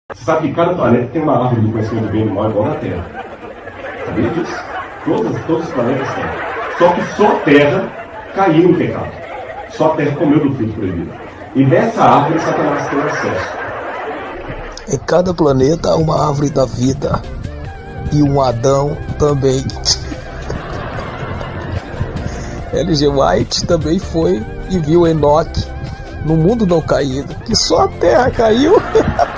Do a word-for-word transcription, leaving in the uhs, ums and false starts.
Você sabe que cada planeta tem uma árvore do conhecimento do bem e do mal igual na Terra. Sabia disso? Todos, todos os planetas têm. Só que só a Terra caiu em pecado. Só a Terra comeu do fruto proibido. E nessa árvore Satanás tem acesso. Em cada planeta há uma árvore da vida. E um Adão também. L G White também foi e viu Enoque no mundo não caído, que só a Terra caiu.